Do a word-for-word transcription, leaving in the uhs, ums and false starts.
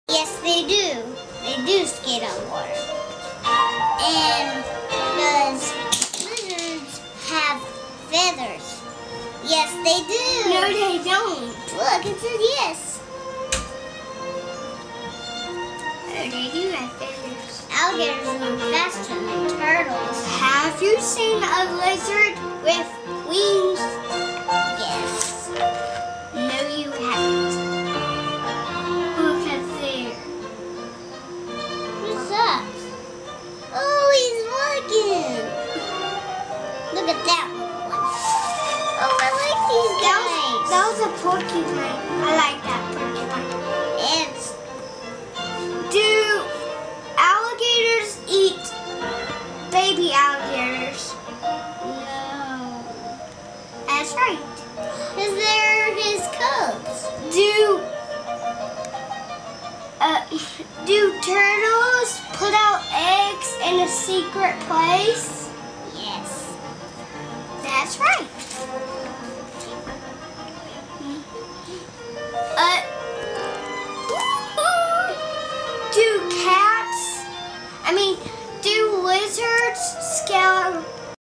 Yes, they do. They do skate on water. And does lizards have feathers? Yes, they do. No, they don't. Look, it says yes. Oh, they do have feathers. Alligators move faster than turtles. Have you seen a lizard with wings? Yes. No, you haven't. Look at there. What's up? Oh, he's looking. Look at that one. Oh, I like these guys. That was a porcupine. I like that porcupine. It's Do alligators eat baby alligators? no. That's right. Because they're his cubs. Do uh, do turtles put out eggs in a secret place? Yes. That's right. Uh, do cats, I mean, do lizards scale